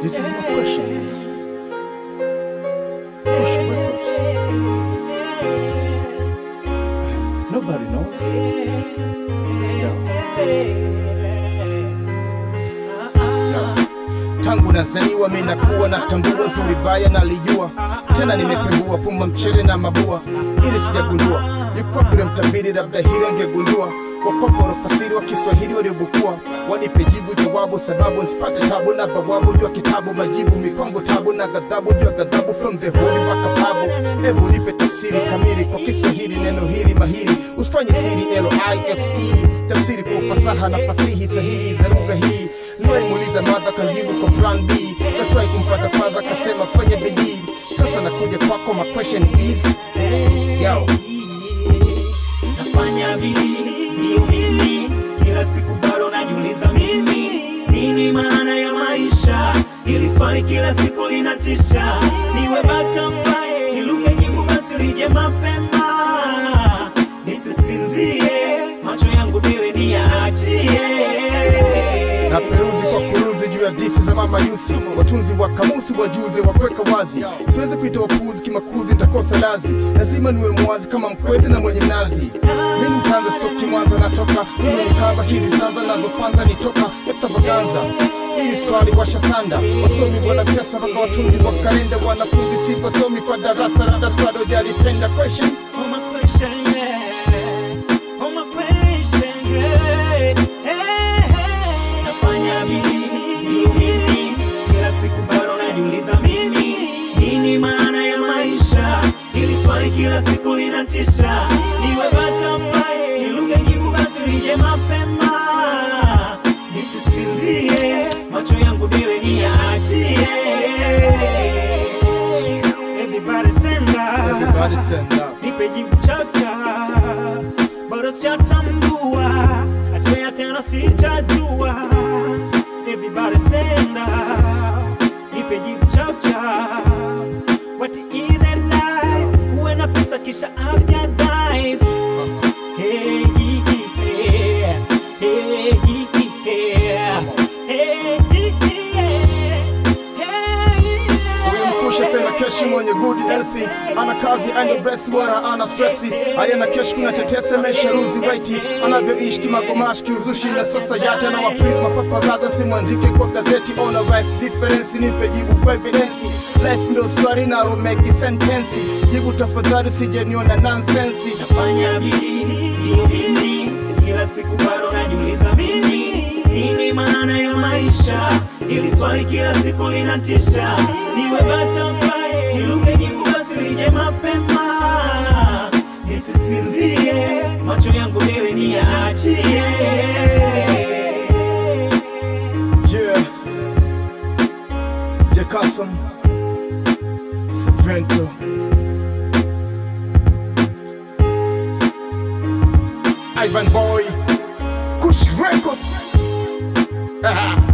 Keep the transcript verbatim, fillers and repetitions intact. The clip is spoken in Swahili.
This is my question. Push records. Nobody knows. Tangu nazaliwa mimi nakuwa na tambua zuri baya nalijua. Tena nimepembua pumba mchele na mabua. Ili sijagundua yuko kule mtabiri labda hili angegundua. Wakopo rafasiri wa Kiswahili waliobukua. Wanipe jibu jawabu sababu nsipate tabu na bawabu jua kitabu majibu mipango tabu na gadhabu jua gadhabu from the holy waka pabu. Ebu nipe tafsiri kamili kwa Kiswahili neno hili mahiri. Usifanye siri L I F E tafsiri kwa ufasaha na fasihi sahihi za lugha hii. Noe muuliza madha kanjibu kwa plan B. Natry kumfata father kasema fanya bidii. Sasa nakuja kwako my question is yo. Nafanya bidii ndio mimi, kila siku bado najiuliza mimi nini maana ya maisha. Hili swali kila siku linatisha. Niwe butterfly niluke jibu basi lije mapema. Nisisinzie macho yangu bila niachie. Na peruzi kwa kuruzi juu ya disi za mama Yusi. Watunzi wa kamusi wajuze wakweka wazi. Siwezi kuita wapuzi kimakuzi nitakosa lazi. Lazima niwe mwazi kama mkwezi na mwenye mnazi. Mimi mtanza stoki mwanza natoka. Mimi nikaanza hizi sanza nazofanza nitoka extravaganza. Hili swali washa sanda. Wasomi wana siasa mpaka watunzi wa kalenda. Wanafunzi si wasomi kwa darasa la daswado jalipenda question. Oh my question yeah. Oh my question yeah. Kila siku linatisha. Niwe butterfly niluke jibu basi lije mapema. Nisisinzie macho yangu bila niachie. Everybody stand up. Everybody stand up. Nipe jibu chacha bado sijatambua. I swear tena sijajua. Everybody stand up. Nipe jibu chacha. What is the life? When pesa kisha afya dive. Hey, yeah, hey, yeah, hey, Huyo mkusha sena keshi mwenye good healthy. Ana kazi ando breast bora ana stressi. Ariana keshi kuna tetese mesha ruzi waiti. Anavyoishi kimagomashi kiuzushi na sasa yate na wapriz mapapagaza simuandike kwa gazeti. On a life difference nipe jibu kwa evidence. Life ndo swari na rumeki sentensi. Jibu tafadhali sije niona nonsense. Nafanya bidii ndio mimi, kila siku bado najiuliza mimi nini maana ya maisha. Hili swali kila siku linatisha. Niwe butterfly niluke jibu basi lije mapema. Nisisinzie macho yangu mbele niachie. Yeah J.Kassam Vento Ivan Boy Kush Records.